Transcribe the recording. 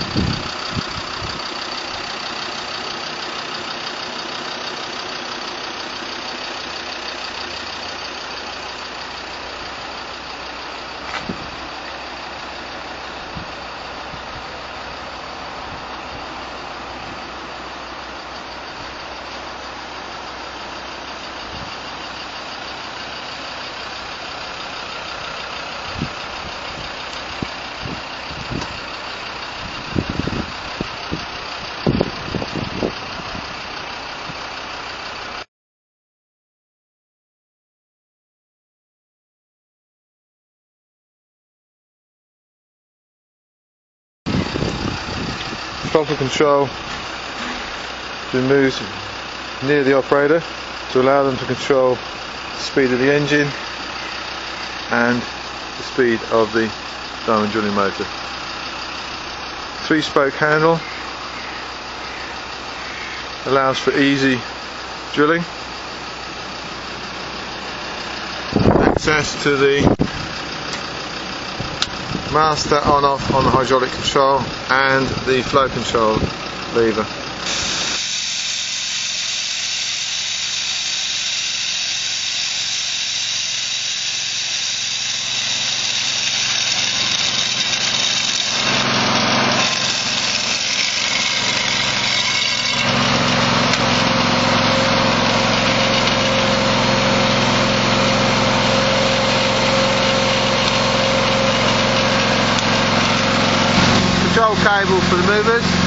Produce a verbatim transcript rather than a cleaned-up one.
Throttle control to moved near the operator to allow them to control the speed of the engine and the speed of the diamond drilling motor. Three spoke handle allows for easy drilling. Access to the master on off on the hydraulic control and the flow control lever. Control cable for the movers.